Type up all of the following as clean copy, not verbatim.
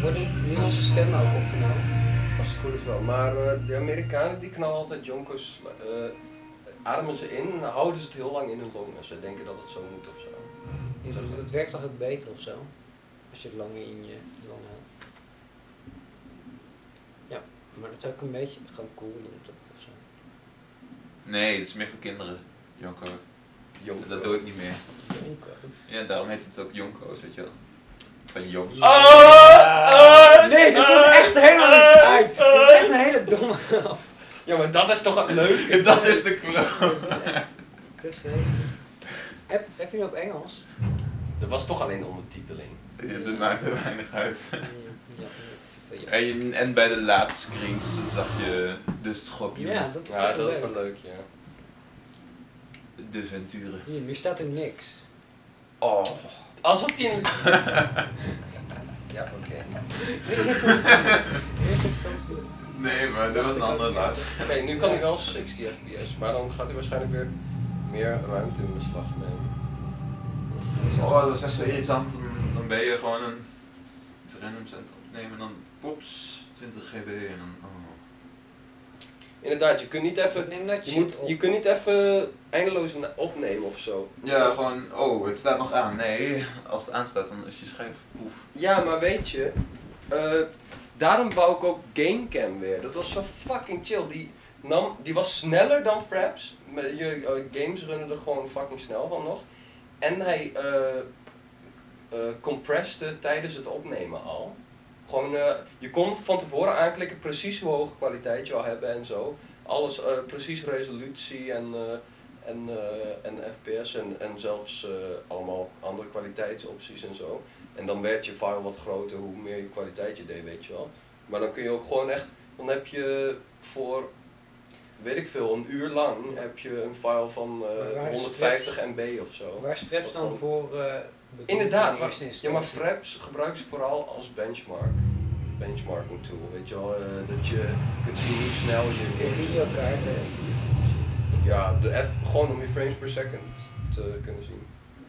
Worden nu onze stemmen ook opgenomen? Als het goed is wel. Maar de Amerikanen die knallen altijd jonkers, ademen ze in en houden ze het heel lang in hun longen. Ze denken dat het zo moet of zo. Ja, het werkt toch ook beter of zo? Als je het langer in je long houdt. Ja, maar dat is ook een beetje gewoon cool toch of zo. Nee, het is meer voor kinderen. Jonko. Jonko. Dat doe ik niet meer. Jonko. Ja, daarom heet het ook Jonko's, weet je wel. Van jong. Nee, dit is echt helemaal niet uit. Dit is echt een hele domme grap. Ja, maar dat is toch het leuke? Dat is de club. Te vreselijk. Heb je hem op Engels? Er was toch alleen ondertiteling. Ja, dat maakt er weinig uit. Ja, En bij de laadscreens zag je de schopje. ja, dat is Ja, toch dat is leuk. wel leuk, ja. De Venture. Hier, nu staat er niks. Oh. Alsof die een... Ja, oké. Eerste instantie. Nee, maar dat was een andere laatste. Oké, nu kan hij wel 60 fps, maar dan gaat hij waarschijnlijk weer meer ruimte in beslag nemen. Oh, dat is echt zo irritant. Dan ben je gewoon een random set opnemen en dan pops 20 GB en dan. Oh. Inderdaad, je kunt niet even... Neem dat Je, shit op. je kunt niet even eindeloos opnemen of zo. Ja, gewoon, oh, het staat nog aan. Nee, als het aanstaat dan is je schijf poef. Ja, maar weet je, daarom bouw ik ook Gamecam weer. Dat was zo fucking chill. Die was sneller dan Fraps. Je games runnen er gewoon fucking snel van nog. En hij compressed tijdens het opnemen al. Gewoon, je kon van tevoren aanklikken precies hoe hoge kwaliteit je al hebben en zo. Alles, precies resolutie en fps en zelfs allemaal andere kwaliteitsopties en zo. En dan werd je file wat groter hoe meer je kwaliteit je deed, weet je wel. Maar dan kun je ook gewoon echt, dan heb je voor, weet ik veel, een uur lang heb je een file van 150 MB of zo. Waar is Fraps dan voor? Inderdaad, in eerste ja, instantie? maar Fraps gebruik ze vooral als benchmarking tool, weet je wel, dat je kunt zien hoe snel je Videokaarten. ja, gewoon om je frames per second te kunnen zien.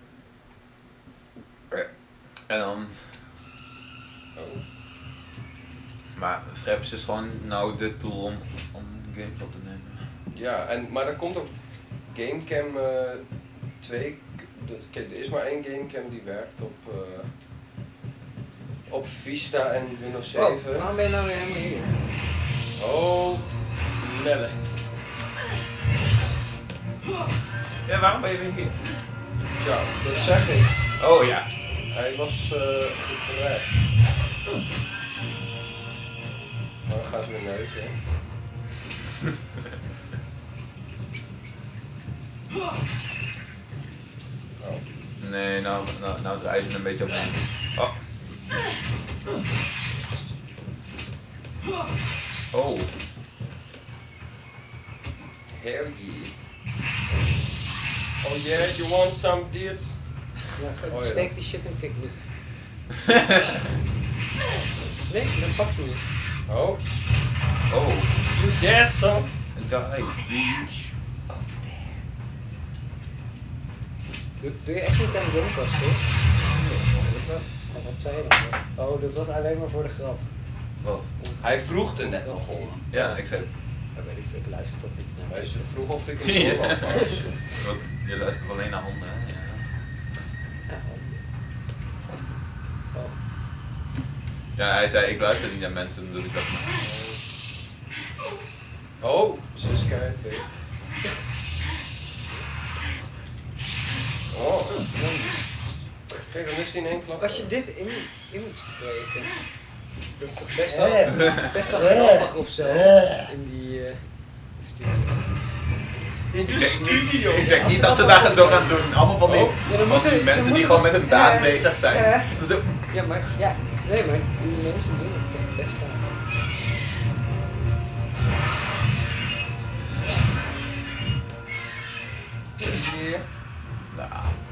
En dan. Oh. Maar Fraps is gewoon nou de tool om games op te nemen. Ja, maar er komt ook Gamecam 2. Er is maar één Gamecam die werkt op Vista en Windows 7. Oh, waarom ben je nou weer helemaal hier? Oh, Nelle. Ja, waarom ben je weer hier? Ja, dat zeg ik. Oh ja. Hij was gerecht. Maar dan gaat hij weer neuken. Oh. Nee, nou draai je een beetje opnieuw. Oh. Oh. Hell yeah. Oh yeah, you want some this? Ja, Oh, ja. steek die shit in fik nu. Nee, dan pak je niet. Oh. Oh. You get some? Dive beach. Doe je echt niet aan de Jonkast, toch? Nee. Maar wat zei je dan? Oh, dat was alleen maar voor de grap. Wat? Hij vroeg er net nog om. Ja, ik zei. Dat weet ik veel, ik luister toch niet naar. Hij vroeg of ik Zie je? hem door had. Wat? Je luistert alleen naar honden, hè? Ja. Ja, oh. Ja, hij zei ik luister niet naar mensen, dan doe ik dat maar. Oh, 6K. Oh. Kijk, dan is hij in één klap. Als je dit in moet spreken, dat is toch best wel grappig of zo, in die studio. In de studio. Ik denk niet dat ze dat zo gaan doen. Allemaal van die, Ja, dan van moeten- die ze mensen die moeten gewoon toch- met een baan ja. bezig zijn. Ja. Zo. Ja, maar die mensen doen het toch best wel. Hier. Nou.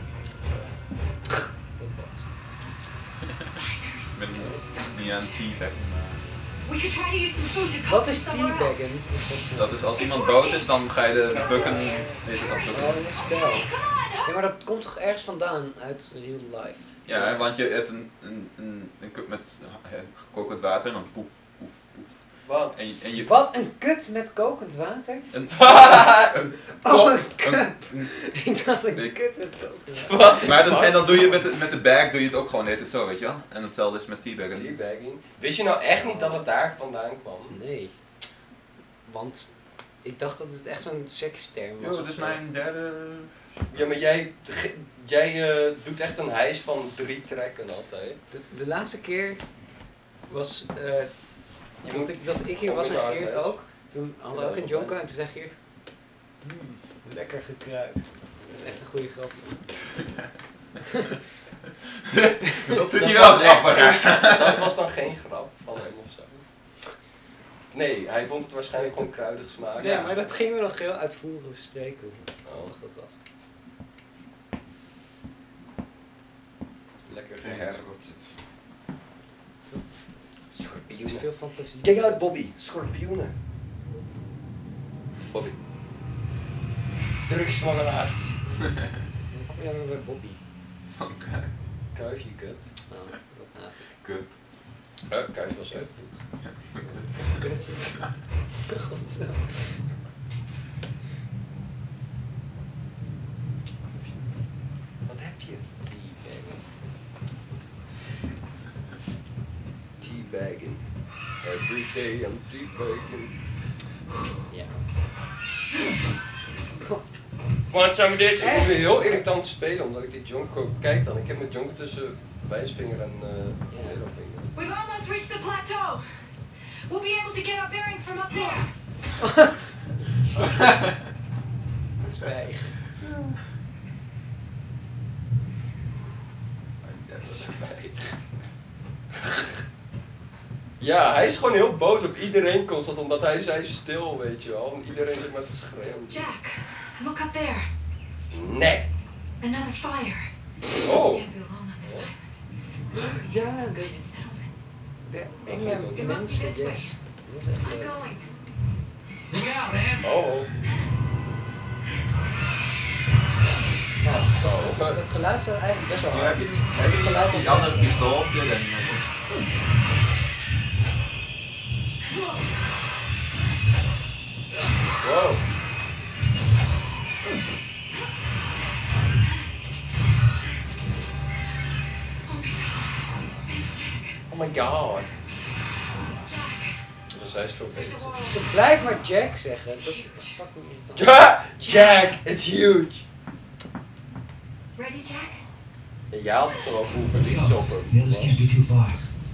Ik ben niet aan het teabaggen, maar... Wat is teabaggen? Dat is als iemand dood is, dan ga je de bukken... Heet het dan bukken? Oh, een spel. Ja, maar dat komt toch ergens vandaan uit real life? Ja, want je hebt een cup met met kokend water en dan poef, poef, poef. Wat? En je... Wat een kut met kokend water? Een, Oh my god. een- Ik dacht een Nee. kut met kokend water. Wat? maar dan, en dan doe je met de bag doe je het ook gewoon, heet het zo, weet je wel? En hetzelfde is met teabaggen. Teabagging. Wist je nou echt niet dat het daar vandaan kwam? Nee. Want ik dacht dat het echt zo'n seksterm was. Jo, dat of is zo. mijn derde... Ja, maar jij doet echt een hijs van 3 trekken altijd. De laatste keer was Je moet... dat ik hier was en Inderdaad, Geert hè. ook. Toen hadden we ook een jonko en toen zei Geert, lekker gekruid. Dat is echt een goede grap. Dat vind Dat je wel was echt grappig, hè? Dat was dan geen grap van hem of zo. Nee, hij vond het waarschijnlijk gewoon kruidig smaak. Nee, maar dat gingen we nog heel uitvoerig bespreken hoe Oh, handig dat was. lekker Ja, geherfd. zo wordt het. Het is Schorpioenen. veel fantasie. Kijk uit, Bobby. Schorpioenen. Bobby. Drugsmangelaars. Dan kom je dan weer bij Bobby. Oké. Kuifje, kut. Nou, dat haat ik. Kut. Kuifje was echt goed. God. Wat heb je? Teabagging. Every day I'm teabagging. Ja. Want zo met dit, ik moet weer heel irritant spelen omdat ik dit Jonko kijk dan. Ik heb met Jonko tussen wijsvinger en middelvinger. We've almost reached the plateau. We'll be able to get our bearings from up there. Zwijg. Ja, hij is gewoon heel boos op iedereen constant omdat hij zei stil, weet je wel. En iedereen zit met te schreeuwen. Jack, look up there. Nee. Another fire. Oh. Can't be alone on this island. Ja, Some de, kind of settlement. de enge mensen, yes. Dat is echt I'm leuk. going. Oh. Maar het geluid staat eigenlijk best wel Maar hard. heb je geluid die op andere pistool op je? Dan, Wow. Oh my god. Dus hij is veel beter. Ze blijft maar Jack zeggen. Dat is fucking irritant. Jack, it's huge. Ready, Jack? Ja, jij had het erover hoe verliefd ze op hem The others can't be too far.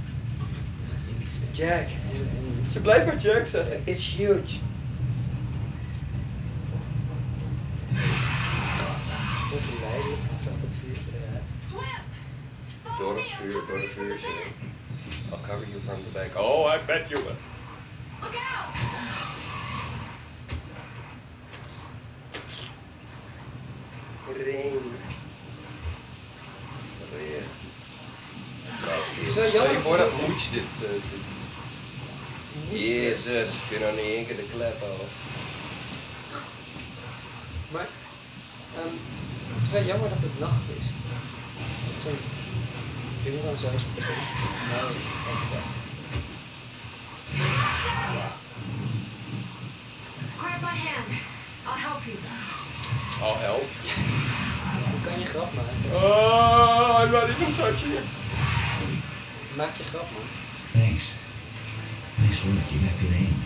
Jack. Ze blijft maar Jack zeggen. It's huge. Onvermijdelijk zag dat vuur eruit. Swim! Door het vuur, door de vuurtje. I'll cover you from the back. Oh, I bet you will. Look out! Rain. Het is wel Stel je jammer voor dat dat- Mooch dit doet. Jezus, ik kun nog niet één keer de klep af. Maar het is wel jammer dat het nacht is. Dat zo'n ding dan zo springen. Nou, Grab my hand. I'll help you. I'll help. hoe kan je grap maken? Oh, I'm not even touching it. Maak je grap, man. Thanks. Nice work. You got good aim.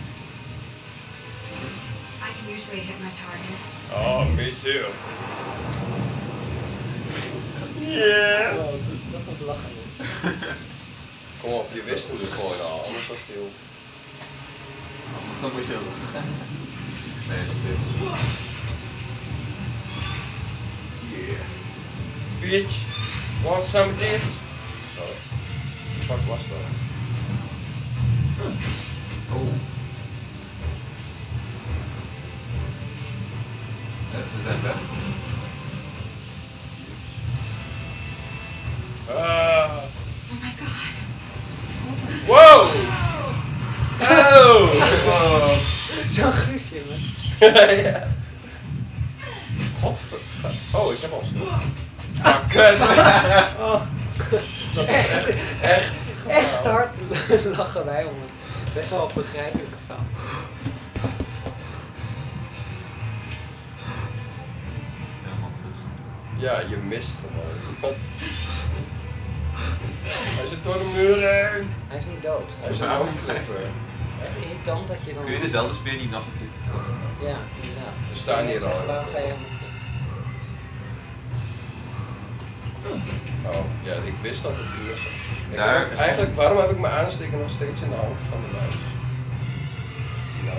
I can usually hit my target. Oh, me too. Yeah. Oh, dat was lachen. Kom op, je wist hem nu gewoon al, anders was het heel... anders dan moet je... Nee, dat is dit. Yeah. Bitch, want some of this? Sorry. Fuck was dat? Oh. We zijn weg. Oh my god. Wow! Oh! Zo'n guusje, man. Ja. Godver... Oh, ik heb al stil. Ah, kut! Oh. Echt lachen wij om een best wel begrijpelijke fout. Helemaal terug. Ja, je mist gewoon. Hij zit door de muur heen. Hij is niet dood. Hij is een Waarom? hoofdtrooper. Echt irritant dat je dan... Kun je dezelfde speer niet nog een keer? Ja, inderdaad. We staan hier al. Waarom ga je helemaal terug? Oh, ja, ik wist dat het hier was. Daar- Eigenlijk, waarom heb ik mijn aansteker nog steeds in de hand van de muis? Nou,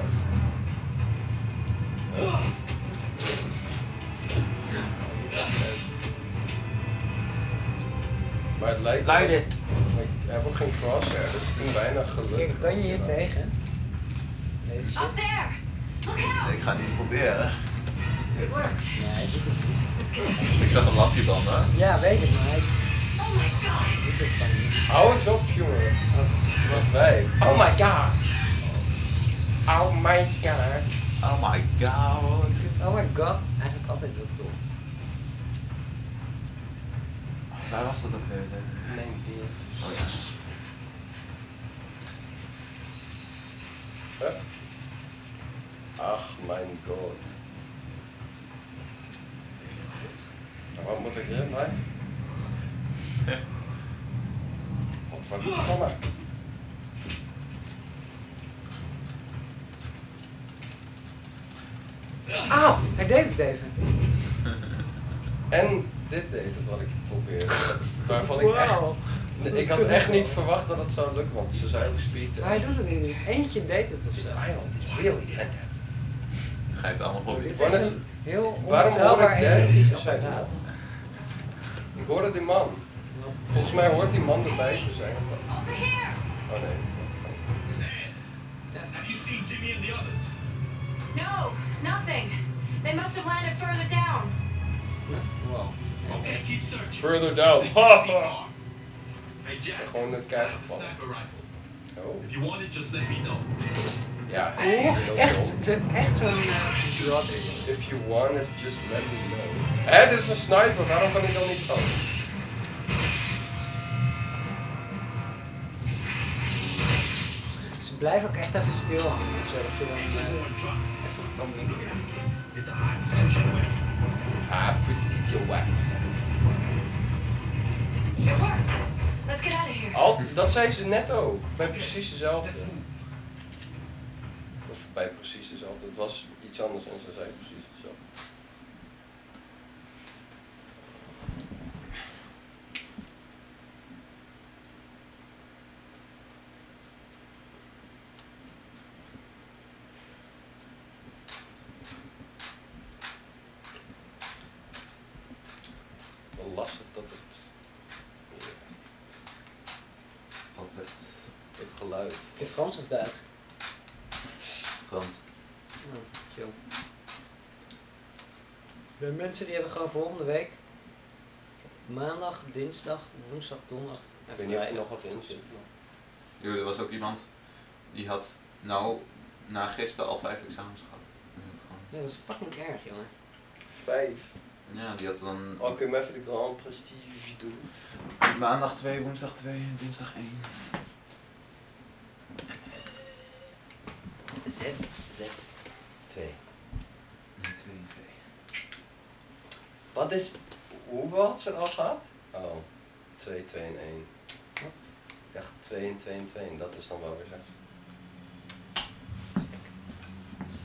maar het lijkt wel- Luiden. Ik heb ook geen crosshair, dus het is bijna gelukt. Kijk, kan je hier tegen? Deze shit? Up there! Look out! Ik ga het niet proberen. It worked. Nee, dit is niet. Ik zag een lampje branden. Ja, weet ik, maar Oh my god! dit is van niet. Hou eens op, jongen. Wat wij. Oh my god. Oh my god. Oh my god. Ik vind oh my god eigenlijk altijd heel dom. Waar was dat ook weer? Mijn beer. Oh ja. Huh? Ach, mijn god. Nou, wat moet ik hierbij? Wat verdomme. Auw, hij deed het even. En dit deed het wat ik probeerde. Waarvan ik echt... Wauw. Ik had echt niet verwacht dat het zou lukken, want ze zijn ook speed. Maar hij doet het niet. Eentje deed het of This zo. island is really fantastic. Ga je het allemaal Dit proberen? is Waarom- echt een heel waarom onbetrouwbaar hoor ik dat? elektrisch Ik zei apparaat. Ik hoorde die man. Volgens mij hoort die man erbij te zijn. Over here! Oh nee. Have you seen Jimmy and the others? No, nothing. They must have landed further down. Wow. Okay, keep searching. Further down. They can't be far. Hey Jack, Gewoon het I kijken have a van. sniper rifle. Oh. If you want it, just let me know. Ja. Cool. Echt zo'n If you want it, just let me know. Hé, dit is een sniper. Waarom kan hij dan niet gaan? Ze blijven ook echt even stil hangen, zodat je dan even kan mikken. It's a high precision weapon. Ah, precision weapon. It worked. Let's get out of here. Dat zei ze net ook. Bij precies dezelfde. Of bij precies dezelfde. Het was iets anders en ze zei precies hetzelfde. Wel lastig dat het geluid. Heb je Frans of Duits? Frans. Oh, chill. De mensen die hebben gewoon volgende week maandag, dinsdag, woensdag, donderdag en Ik weet niet of er vrijdag. nog wat in zit. Jo, er was ook iemand die had nou na gisteren al 5 examens gehad. Die had gewoon- Ja, dat is fucking erg, jongen. 5. Ja, die had dan Oh, kun je me even de Grand Prestige doen? maandag 2, woensdag 2 en dinsdag 1. 6, 2. 2 en 2. Wat is... Hoeveel had ze er al gehad? Oh, 2, 2 en 1. Wat? Ja, 2 en 2 en 2. En dat is dan wel weer 6.